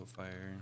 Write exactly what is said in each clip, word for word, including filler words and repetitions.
single fire.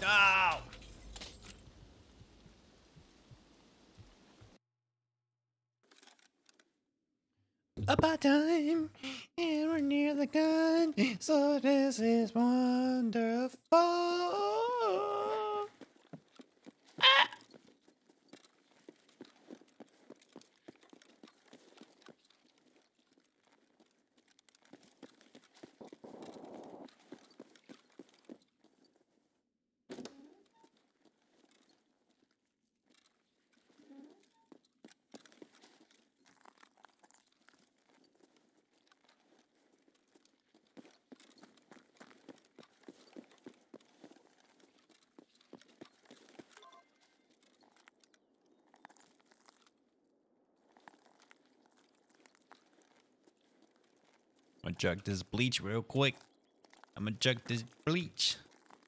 No! About time, and we're near the gun, so this is wonderful. Ah! I'm gonna chug this bleach real quick. I'm gonna chug this bleach.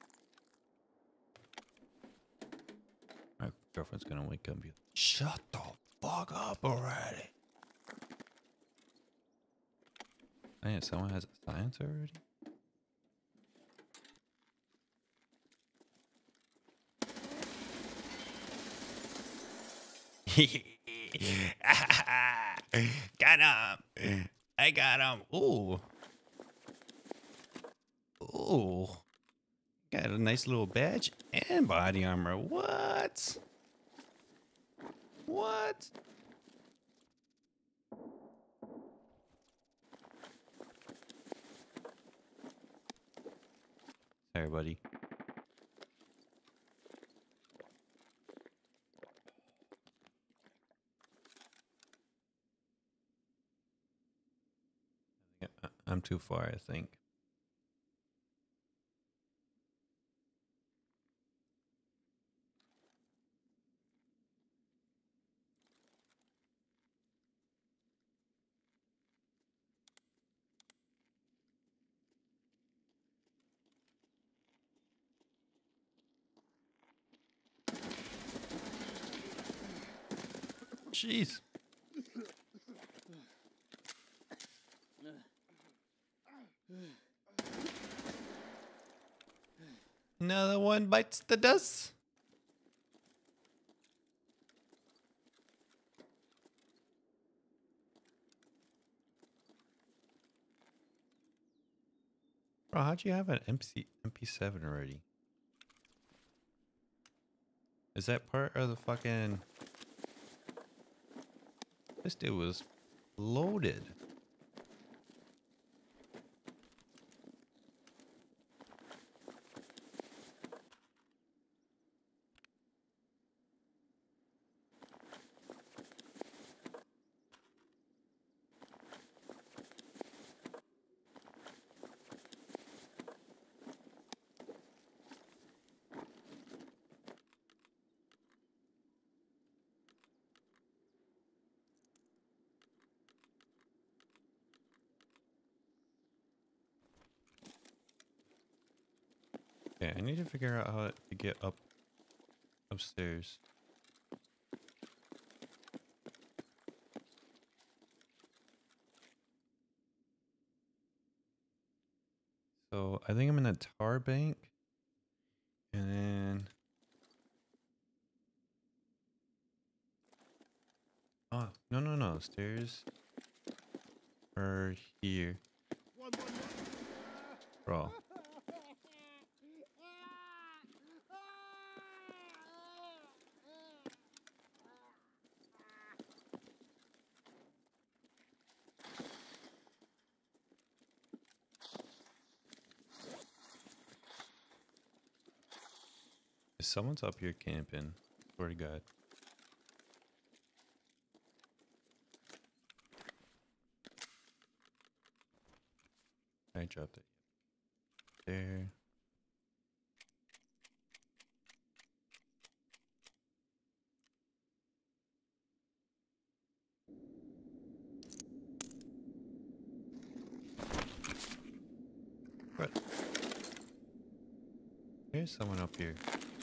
My girlfriend's gonna wake up. Shut the fuck up already. Man, someone has a science already? Got him. I got him. Ooh. Ooh. Got a nice little badge and body armor. What? What? Sorry, buddy. I'm too far, I think. Jeez. Another one bites the dust. Bro, how'd you have an M C M P seven already? Is that part of the fucking... This dude was loaded. Okay, I need to figure out how to get up upstairs. So I think I'm in a tar bank, and then oh no no no stairs are here, bro. Someone's up here camping. Swear to God. I dropped it there. What? There's someone up here.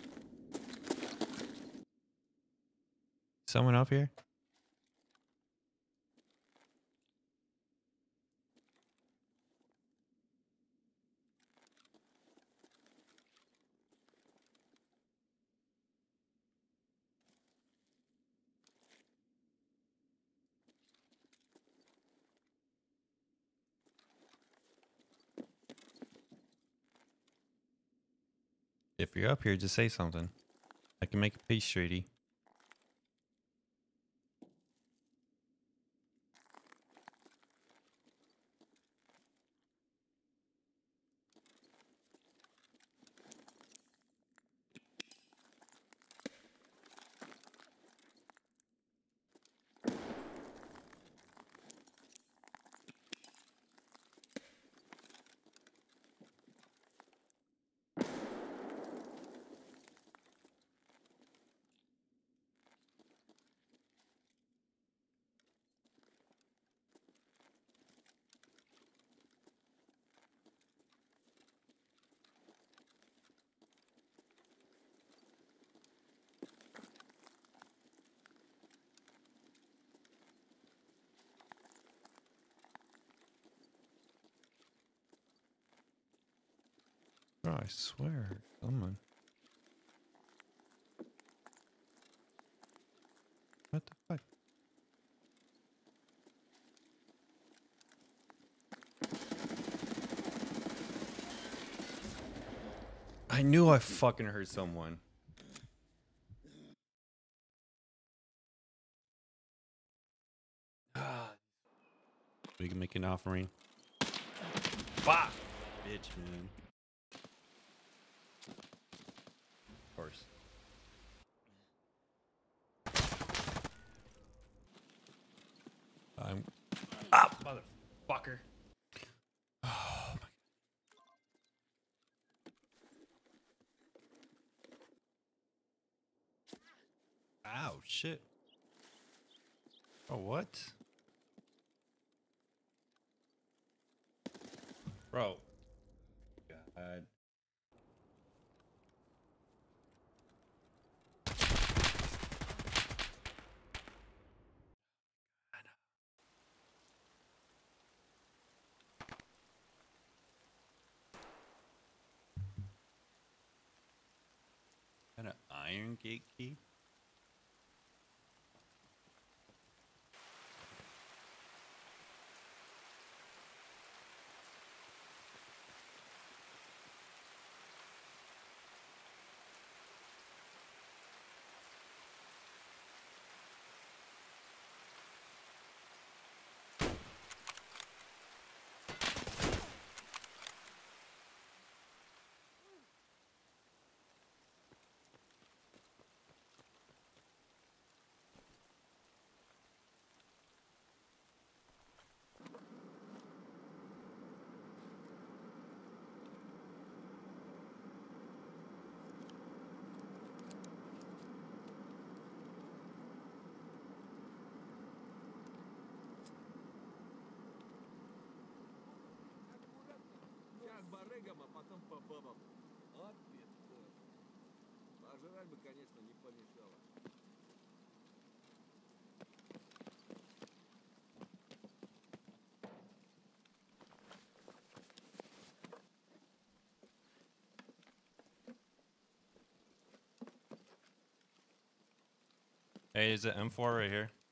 Someone up here? If you're up here, just say something. I can make a peace treaty. Oh, I swear, someone. What the fuck? I knew I fucking heard someone. We can make an offering. Fuck! Bitch, man. Of course. I'm... Ah, motherfucker. Oh, my... Ow, shit. Oh, what? Bro. God. Kind of iron gate key? А потом по бабам. Ответ. Пожрать бы, конечно, не помешало. Hey, is it M four right here?